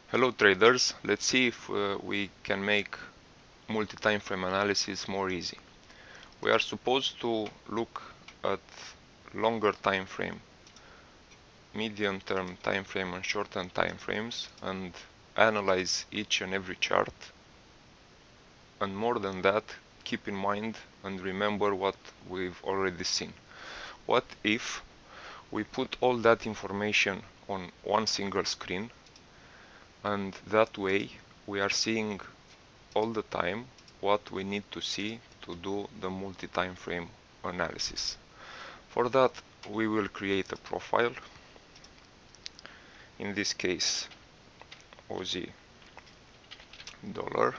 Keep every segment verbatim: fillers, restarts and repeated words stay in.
Hello traders, let's see if uh, we can make multi-time frame analysis more easy. We are supposed to look at longer time frame, medium term time frame and short term time frames and analyze each and every chart. And more than that, keep in mind and remember what we've already seen. What if we put all that information on one single screen, and that way we are seeing all the time what we need to see to do the multi-time frame analysis. For that we will create a profile, in this case Aussie dollar,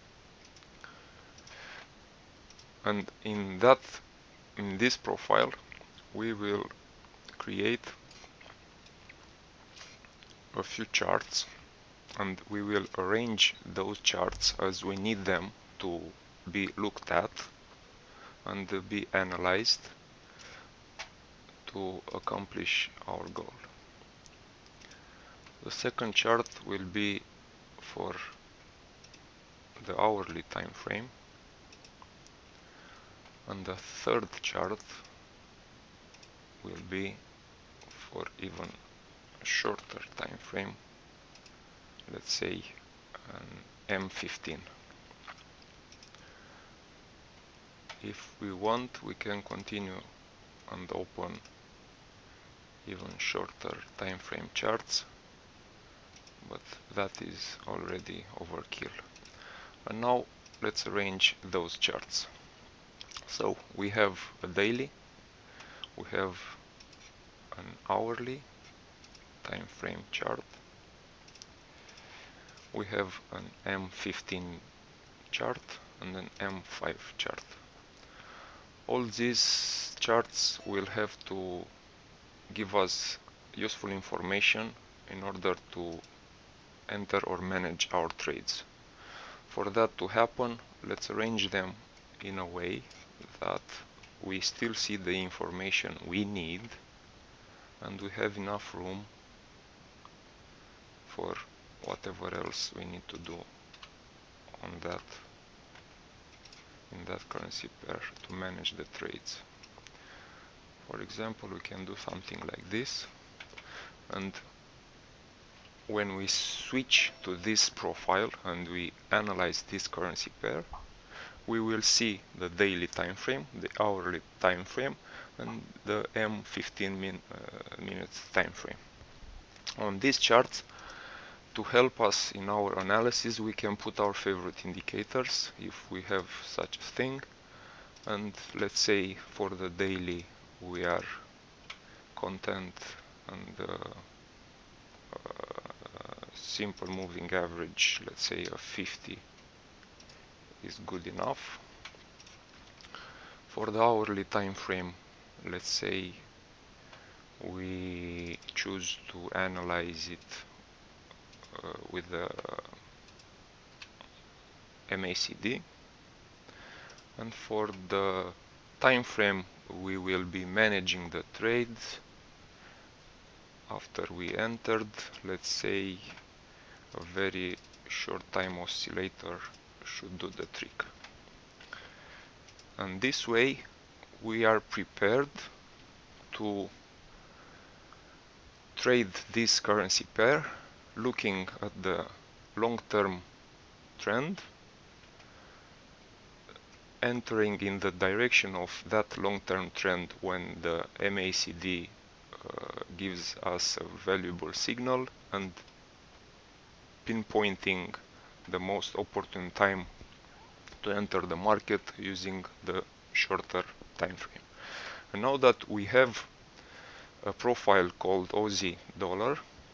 and in that in this profile we will create a few charts, and we will arrange those charts as we need them to be looked at and be analyzed to accomplish our goal. The second chart will be for the hourly time frame, and the third chart will be for even a shorter time frame, let's say an M fifteen. If we want, we can continue and open even shorter time frame charts, but that is already overkill. And now let's arrange those charts. So we have a daily, we have an hourly time frame chart, we have an M fifteen chart and an M five chart. All these charts will have to give us useful information in order to enter or manage our trades. For that to happen, let's arrange them in a way that we still see the information we need and we have enough room for whatever else we need to do on that in that currency pair to manage the trades. For example, we can do something like this, and when we switch to this profile and we analyze this currency pair, we will see the daily time frame, the hourly time frame, and the M fifteen min, uh, minutes time frame. On these charts, to help us in our analysis, we can put our favorite indicators if we have such a thing. And let's say for the daily we are content and uh, uh, simple moving average, let's say a fifty is good enough. For the hourly time frame, let's say we choose to analyze it uh, with the M A C D, and for the time frame we will be managing the trades after we entered. Let's say a very short time oscillator should do the trick, and this way we are prepared to trade this currency pair looking at the long-term trend, entering in the direction of that long-term trend when the M A C D uh, gives us a valuable signal, and pinpointing the most opportune time to enter the market using the shorter time frame. And now that we have a profile called Aussie dollar,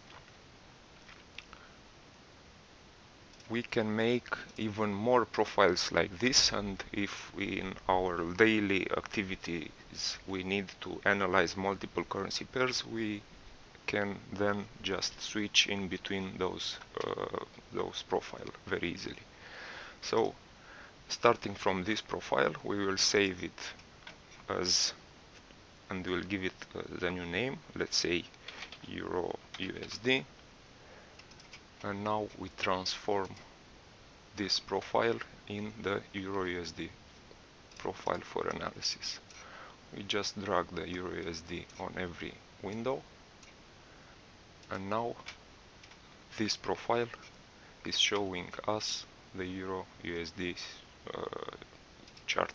we can make even more profiles like this, and if we in our daily activities we need to analyze multiple currency pairs, we can then just switch in between those uh, those profile very easily. So starting from this profile, we will save it as, and we'll give it uh, the new name, let's say Euro U S D, and now we transform this profile in the Euro U S D profile for analysis. We just drag the Euro U S D on every window, and now this profile is showing us the Euro U S D uh, chart.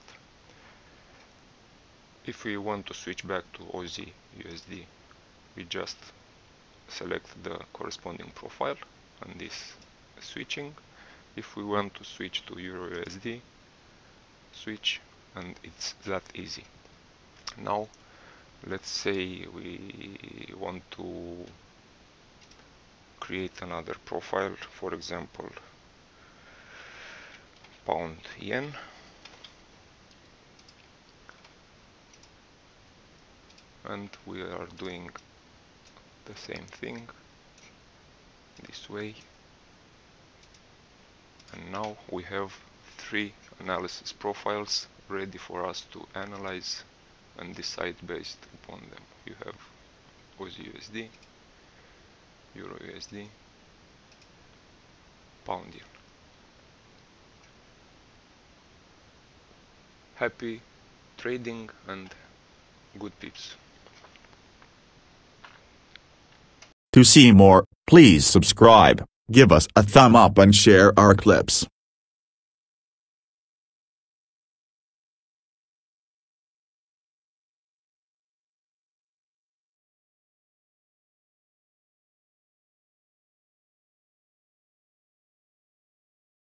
If we want to switch back to Aussie U S D, we just select the corresponding profile and this switching. If we want to switch to Euro U S D, switch, and it's that easy. Now let's say we want to create another profile, for example pound yen, and we are doing the same thing this way, and now we have three analysis profiles ready for us to analyze and decide based upon them. You have Aussie U S D, Euro U S D, pound yen. Happy trading and good pips. To see more, please subscribe, give us a thumb up and share our clips.